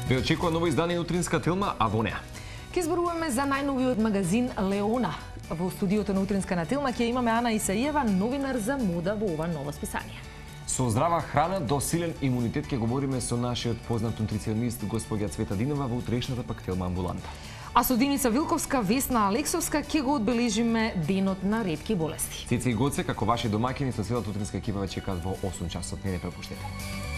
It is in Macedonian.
Ве очекува ново издание Утринска Телма, а во неа Ке зборуваме за најновиот магазин Леона. Во студиото на Утринска на Телма ќе имаме Ана Исаиева, новинар за мода во ова ново списание. Со здрава храна до силен имунитет ќе говориме со нашиот познат нутриционист господја Цвета Динова во утрешната пак Телма амбуланта. А со Деница Вилковска, Весна Алексовска ќе го одбележиме денот на ретки болести. Цеци и Гоце, како ваши домаќини со целата утринска екипа ве чекаат во 8 часот. Не пропуштете.